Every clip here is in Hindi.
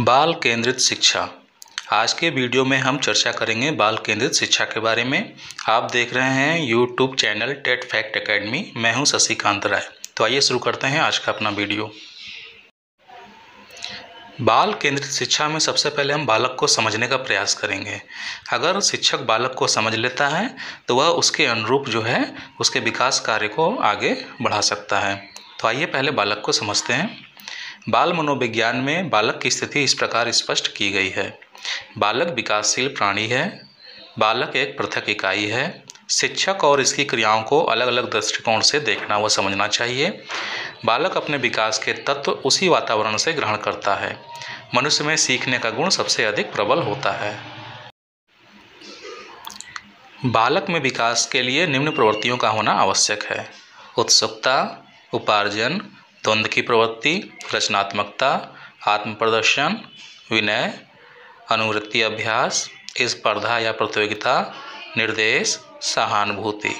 बाल केंद्रित शिक्षा। आज के वीडियो में हम चर्चा करेंगे बाल केंद्रित शिक्षा के बारे में। आप देख रहे हैं YouTube channel TET fact academy. मैं हूं शशिकांत राय। तो आइए शुरू करते हैं आज का अपना वीडियो। बाल केंद्रित शिक्षा में सबसे पहले हम बालक को समझने का प्रयास करेंगे। अगर शिक्षक बालक को समझ लेता है तो वह उसके अनुरूप उसके विकास कार्य को आगे बढ़ा सकता है। तो आइए पहले बालक को समझते हैं। बाल मनोविज्ञान में बालक की स्थिति इस प्रकार स्पष्ट की गई है। बालक विकासशील प्राणी है। बालक एक पृथक इकाई है। शिक्षक और इसकी क्रियाओं को अलग अलग दृष्टिकोण से देखना व समझना चाहिए। बालक अपने विकास के तत्व उसी वातावरण से ग्रहण करता है। मनुष्य में सीखने का गुण सबसे अधिक प्रबल होता है। बालक में विकास के लिए निम्न प्रवृत्तियों का होना आवश्यक है: उत्सुकता, उपार्जन, द्वंद्व की प्रवृत्ति, रचनात्मकता, आत्म प्रदर्शन, विनय, अनुवृत्ति अभ्यास, स्पर्धा या प्रतियोगिता, निर्देश, सहानुभूति।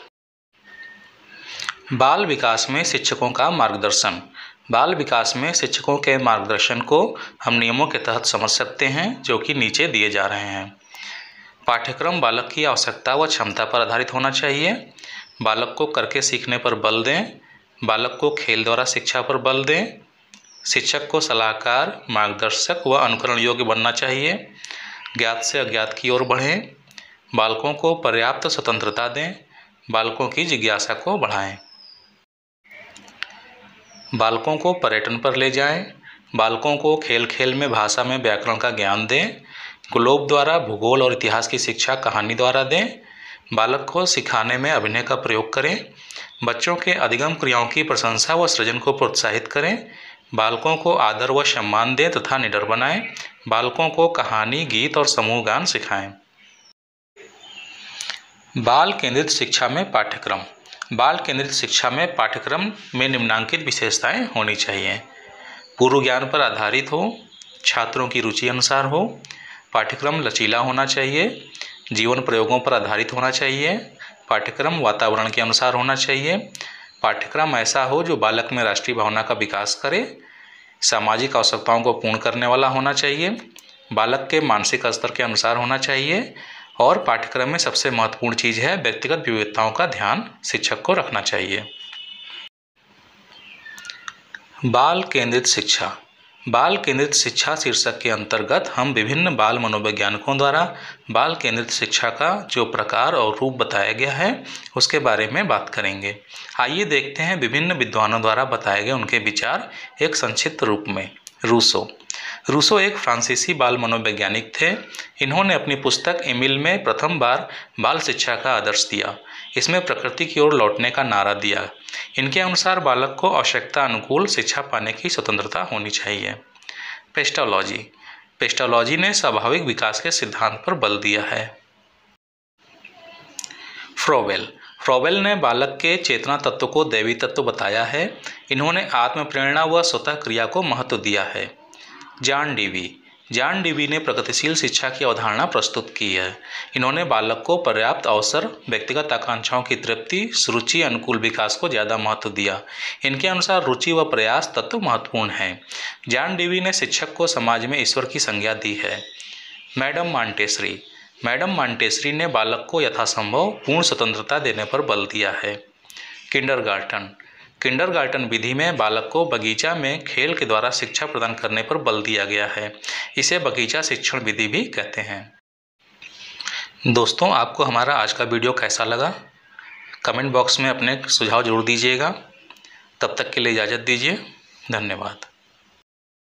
बाल विकास में शिक्षकों का मार्गदर्शन। बाल विकास में शिक्षकों के मार्गदर्शन को हम नियमों के तहत समझ सकते हैं जो कि नीचे दिए जा रहे हैं। पाठ्यक्रम बालक की आवश्यकता व क्षमता पर आधारित होना चाहिए। बालक को करके सीखने पर बल दें। बालक को खेल द्वारा शिक्षा पर बल दें। शिक्षक को सलाहकार, मार्गदर्शक व अनुकरण योग्य बनना चाहिए। ज्ञात से अज्ञात की ओर बढ़ें। बालकों को पर्याप्त स्वतंत्रता दें। बालकों की जिज्ञासा को बढ़ाएं। बालकों को पर्यटन पर ले जाएं। बालकों को खेल खेल में भाषा में व्याकरण का ज्ञान दें। ग्लोब द्वारा भूगोल और इतिहास की शिक्षा कहानी द्वारा दें। बालक को सिखाने में अभिनय का प्रयोग करें। बच्चों के अधिगम क्रियाओं की प्रशंसा व सृजन को प्रोत्साहित करें। बालकों को आदर व सम्मान दें तथा निडर बनाएं। बालकों को कहानी, गीत और समूह गान सिखाएं। बाल केंद्रित शिक्षा में पाठ्यक्रम। बाल केंद्रित शिक्षा में पाठ्यक्रम में निम्नांकित विशेषताएं होनी चाहिए: पूर्व ज्ञान पर आधारित हो, छात्रों की रुचि अनुसार हो, पाठ्यक्रम लचीला होना चाहिए, जीवन प्रयोगों पर आधारित होना चाहिए, पाठ्यक्रम वातावरण के अनुसार होना चाहिए, पाठ्यक्रम ऐसा हो जो बालक में राष्ट्रीय भावना का विकास करे, सामाजिक आवश्यकताओं को पूर्ण करने वाला होना चाहिए, बालक के मानसिक स्तर के अनुसार होना चाहिए, और पाठ्यक्रम में सबसे महत्वपूर्ण चीज़ है व्यक्तिगत विविधताओं का ध्यान शिक्षक को रखना चाहिए। बाल केंद्रित शिक्षा। बाल केंद्रित शिक्षा शीर्षक के अंतर्गत हम विभिन्न बाल मनोवैज्ञानिकों द्वारा बाल केंद्रित शिक्षा का जो प्रकार और रूप बताया गया है उसके बारे में बात करेंगे। आइए देखते हैं विभिन्न विद्वानों द्वारा बताए गए उनके विचार एक संक्षिप्त रूप में। रूसो एक फ्रांसीसी बाल मनोवैज्ञानिक थे। इन्होंने अपनी पुस्तक एमिल में प्रथम बार बाल शिक्षा का आदर्श दिया। इसमें प्रकृति की ओर लौटने का नारा दिया। इनके अनुसार बालक को आवश्यकता अनुकूल शिक्षा पाने की स्वतंत्रता होनी चाहिए। पेस्टोलॉजी ने स्वाभाविक विकास के सिद्धांत पर बल दिया है। फ्रोवेल ने बालक के चेतना तत्व को दैवी तत्व बताया है। इन्होंने आत्म प्रेरणा व स्वतः क्रिया को महत्व दिया है। जॉन डीवी ने प्रगतिशील शिक्षा की अवधारणा प्रस्तुत की है। इन्होंने बालक को पर्याप्त अवसर, व्यक्तिगत आकांक्षाओं की तृप्ति, रुचि अनुकूल विकास को ज़्यादा महत्व दिया। इनके अनुसार रुचि व प्रयास तत्व महत्वपूर्ण हैं। जॉन डीवी ने शिक्षक को समाज में ईश्वर की संज्ञा दी है। मैडम मॉन्टेसरी ने बालक को यथासंभव पूर्ण स्वतंत्रता देने पर बल दिया है। किंडरगार्टन विधि में बालक को बगीचा में खेल के द्वारा शिक्षा प्रदान करने पर बल दिया गया है। इसे बगीचा शिक्षण विधि भी कहते हैं। दोस्तों, आपको हमारा आज का वीडियो कैसा लगा? कमेंट बॉक्स में अपने सुझाव जरूर दीजिएगा। तब तक के लिए इजाज़त दीजिए। धन्यवाद।